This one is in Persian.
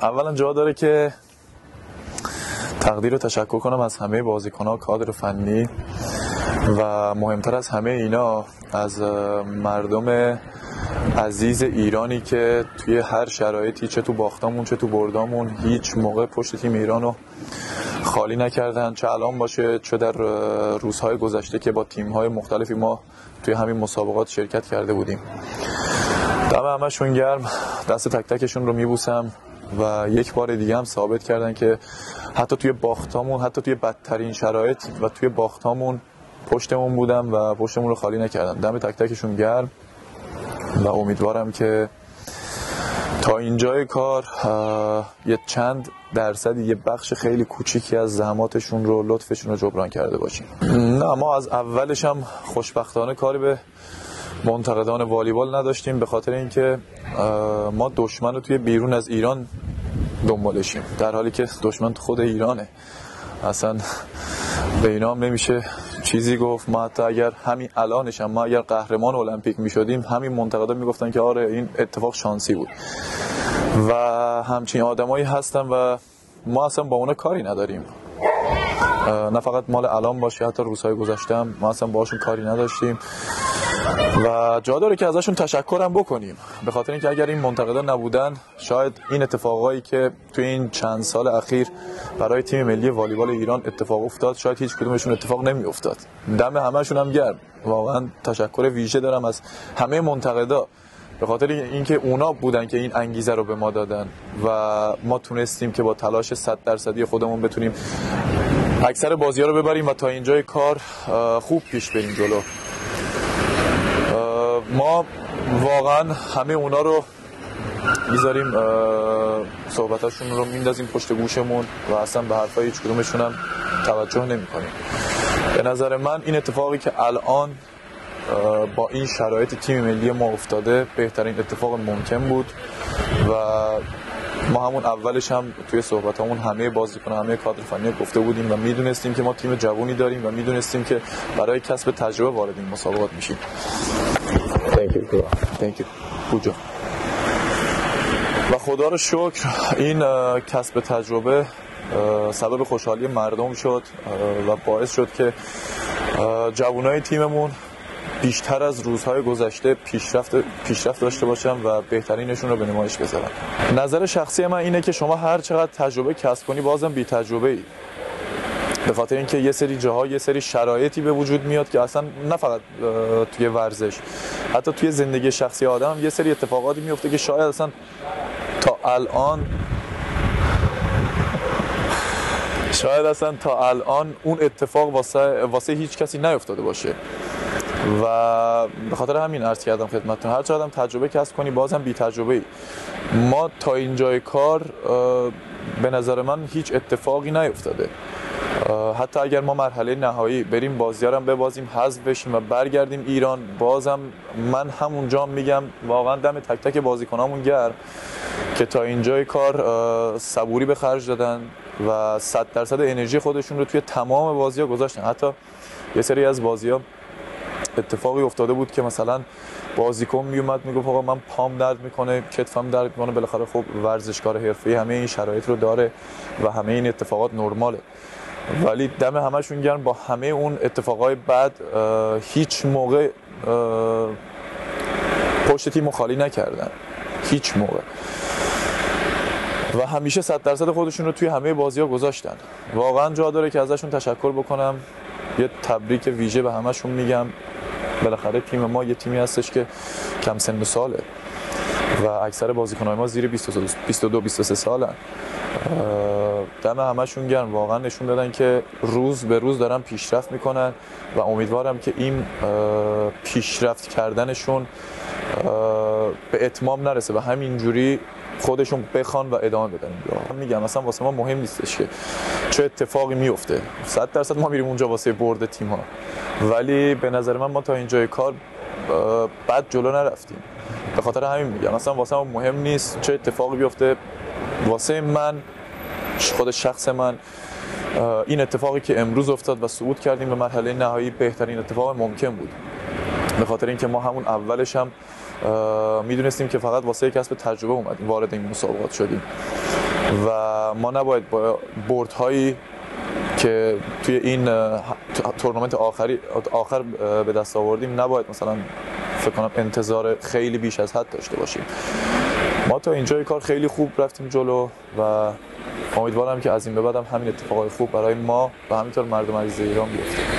اولا جا داره که تقدیر و تشکر کنم از همه بازیکن‌ها، کادر فنی و مهمتر از همه اینا از مردم عزیز ایرانی که توی هر شرایطی، چه تو باختامون چه تو بردامون، هیچ موقع پشت تیم ایرانو خالی نکردن، چه الان باشه چه در روزهای گذشته که با تیم‌های مختلفی ما توی همین مسابقات شرکت کرده بودیم. دم همشون گرم، دست تک تکشون رو میبوسم و یک بار دیگه هم ثابت کردن که حتی توی باختامون، حتی توی بدترین شرایط و توی باختامون پشتمون بودن و پشتمون رو خالی نکردن. دم تک تکشون گرم و امیدوارم که تا اینجای کار یه چند درصدی، یه بخش خیلی کوچیکی از زحماتشون رو، لطفشون رو جبران کرده باشیم. نه، ما از اولش هم خوشبختانه کاری به منتقدان والیبال نداشتیم، به خاطر اینکه ما دشمن رو توی بیرون از ایران دنبالشیم، در حالی که دشمن خود ایرانه. اصلا به اینا هم نمیشه چیزی گفت. ما حتی اگر همین الانش هم ما اگر قهرمان المپیک میشدیم، همین منتقدا میگفتن که آره این اتفاق شانسی بود و همچین آدمایی هستن و ما اصلا با اونا کاری نداریم. نه فقط مال الان باشه، حتی روزهای گذشته هم ما اصلا باهاشون کاری نداشتیم و جا داره که ازشون تشکرم بکنیم، به خاطر اینکه اگر این منتقدان نبودن شاید این اتفاقایی که توی این چند سال اخیر برای تیم ملی والیبال ایران اتفاق افتاد شاید هیچ کدومشون اتفاق نمی افتاد. دم همشون هم گرم، واقعا تشکر ویژه دارم از همه منتقدا، به خاطر اینکه اونا بودن که این انگیزه رو به ما دادن و ما تونستیم که با تلاش 100% خودمون بتونیم اکثر بازی‌ها رو ببریم و تا اینجای کار خوب پیش بریم جلو. ما واقعا همه اونا رو میذاریم، صحبتاشون رو میندازیم پشت گوشمون و اصلا به حرفای هیچ کدومشون هم توجه نمی‌کنیم. به نظر من این اتفاقی که الان با این شرایط تیم ملی ما افتاده بهترین اتفاق ممکن بود و ما همون اولش هم توی صحبتامون همه بازیکن‌ها، همه کادر فنی گفته بودیم و میدونستیم که ما تیم جوونی داریم و میدونستیم که برای کسب تجربه وارد این مسابقات میشیم. Thank you. پوجا. و خدا رو شکر این کسب تجربه سبب خوشحالی مردم شد و باعث شد که جوانای تیممون بیشتر از روزهای گذشته پیشرفت داشته باشن و بهترینشون رو به نمایش بذارن. نظر شخصی من اینه که شما هر چقدر تجربه کسب کنی بازم بی تجربه‌ای، به خاطر اینکه یه سری جاها یه سری شرایطی به وجود میاد که اصلا نه فقط توی ورزش، حتی توی زندگی شخصی آدم یه سری اتفاقاتی میفته که شاید اصلا تا الان اون اتفاق واسه هیچ کسی نیفتاده باشه و به خاطر همین عرض کردم خدمتتون هر چقدر تجربه کسب کنی بازم بی تجربه‌ای. ما تا اینجای کار به نظر من هیچ اتفاقی نیفتاده، حتی اگر ما مرحله نهایی بریم بازی‌ها رو ببازیم، حذف بشیم و برگردیم ایران، بازم من همونجا میگم واقعا دم تک تک بازیکنامون گرم که تا اینجای کار صبوری به خرج دادن و 100% انرژی خودشون رو توی تمام بازی‌ها گذاشتن. حتی یه سری از بازی‌ها اتفاقی افتاده بود که مثلا بازیکن میومد میگفت آقا من پام درد میکنه، کتفم درد میکنه، بالاخره خب ورزشکار حرفه‌ای همه این شرایط رو داره و همه این اتفاقات نرماله، ولی دم همشون گرم با همه اون اتفاقای بعد هیچ موقع پشت تیمو خالی نکردن، هیچ موقع، و همیشه 100% خودشون رو توی همه بازی‌ها گذاشتن. واقعا جا داره که ازشون تشکر بکنم، یه تبریک ویژه به همشون میگم. بالاخره تیم ما یه تیمی هستش که کم سن و ساله و اکثر بازیکن‌های ما زیر 22-23 سالن. دم همشون گرم، واقعا نشون دادن که روز به روز دارن پیشرفت میکنن و امیدوارم که این پیشرفت کردنشون به اتمام نرسه و همینجوری خودشون بخوان و ادامه بدن. میگم مثلا واسه ما مهم نیستش که چه اتفاقی میفته، 100% ما میریم اونجا واسه برد تیم ها، ولی به نظر من ما تا اینجای کار بد جلو نرفتیم. به خاطر همین میگم مثلا واسه ما مهم نیست چه اتفاقی بیفته. واسه من، خود شخص من، این اتفاقی که امروز افتاد و صعود کردیم به مرحله نهایی بهترین اتفاق ممکن بود، به خاطر اینکه ما همون اولش هم میدونستیم که فقط واسه کسب تجربه اومدیم وارد این مسابقات شدیم و ما نباید با بردهایی که توی این تورنمنت آخر به دست آوردیم نباید مثلا فکر کنم انتظار خیلی بیش از حد داشته باشیم. ما تا اینجای کار خیلی خوب رفتیم جلو و امیدوارم که از این به بعد هم همین اتفاقای خوب برای ما و همینطور مردم عزیز ایران بیفته.